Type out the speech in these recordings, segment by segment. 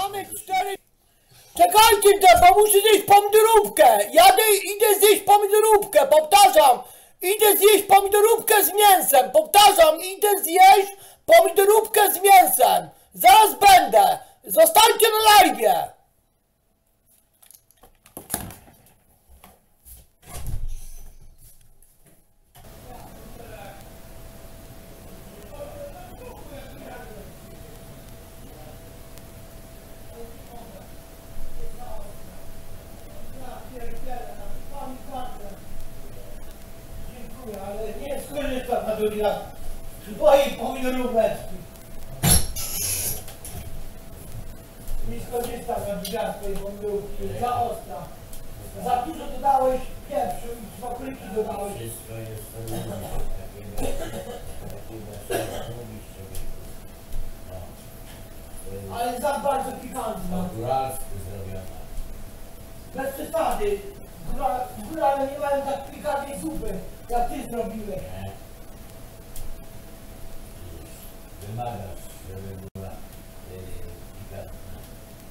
Mamy 4... Czekajcie, bo muszę zjeść pomidorówkę. Idę zjeść pomidorówkę, powtarzam. Idę zjeść pomidorówkę z mięsem. Powtarzam, idę zjeść pomidorówkę z mięsem. Zaraz będę. Zostańcie na live'ie. Dziękuję, ale nie skorzystam na drugi raz z twojej pomidoróweczki. Nie skorzystam na drugi raz z twojej pomidorówki, za ostra. Za dużo dodałeś pieprzu i smakołyki dodałeś. Wszystko jest Ale za bardzo pikantna. góralsku zrobiona. Bez przesady. Górale nie mają tak pikantnej zupy, jak ty zrobiłeś. Nie. Wymagasz, żeby była pikantna.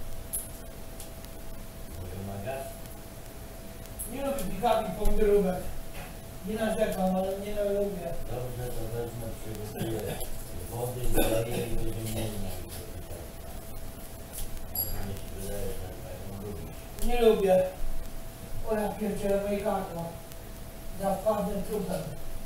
Wymagasz? Nie lubię pikantnych pomidorówek. Nie narzekam, ale nie lubię. Dobrze, to wezmę, przygotuję wody, zaleję i będziemy mieli na to pikantna. Ale mnie się wydaje, że tak lubisz. Nie lubię. O ja pierdzielę moje gardło. Za twardzym trupem.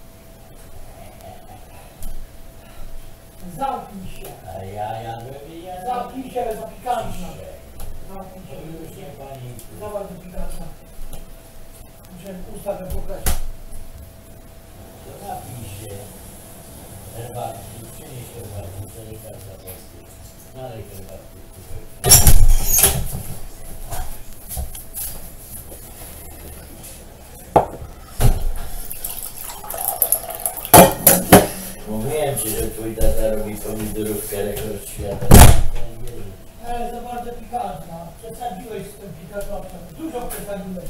Zamknij się. A ja jadłem i jadłem. Zamknij się, za pikantna. Zamknij To się. już nie pani. Za bardzo pikantna. Muszę usta wypukać. To napij się. Herbatki, przynieś herbatki, to nie każda polski. Nalej herbatki tutaj. Mówiłem ci, że twój tata robi pomidorówkę rekord świata. Ale za bardzo pikantna. Przesadziłeś z tym pikantowcem. Dużo przesadziłeś.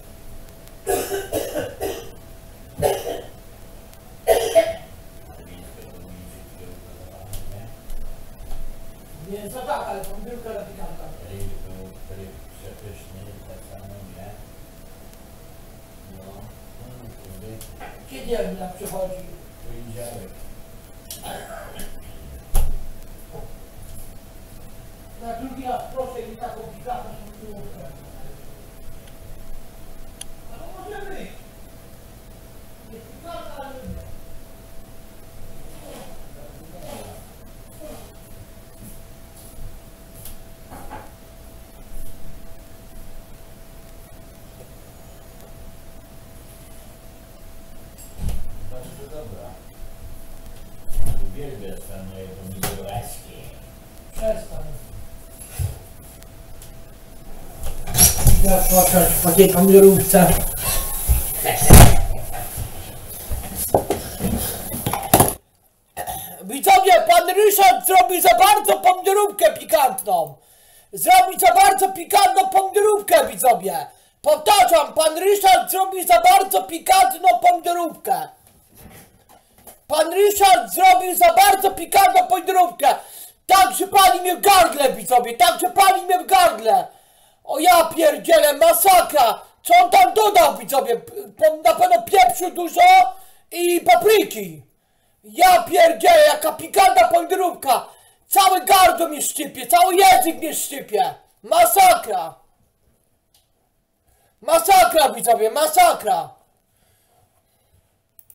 Mięso tak, ale pomidorka na pikanta. Ryb przepyszny, tak samo, nie? No, Kiedy Emila przychodzi? poniedziałek. Na drugi raz proszę mi taką pikantną pomidorówkę. Ale może być. Jest pikantna, ale nie. Bardzo dobra. Uwielbiasz tam moje pomidorówki. Przestań. Ja płakać po tej pomidorówce. Widzowie, pan Ryszard zrobił za bardzo pomidorówkę pikantną. Zrobił za bardzo pikantną pomidorówkę, widzowie. Powtarzam, pan Ryszard zrobił za bardzo pikantną pomidorówkę. Pan Ryszard zrobił za bardzo pikantną pomidorówkę. Tak, że pali mnie w gardle, widzowie. Tak, że pali mnie w gardle. O ja pierdzielę, masakra. Co on tam dodał, widzowie? Na pewno pieprzu dużo i papryki. Ja pierdzielę, jaka pikantna pomidorówka. Całe gardło mnie szczypie, cały język mnie szczypie. Masakra. Masakra, widzowie, masakra.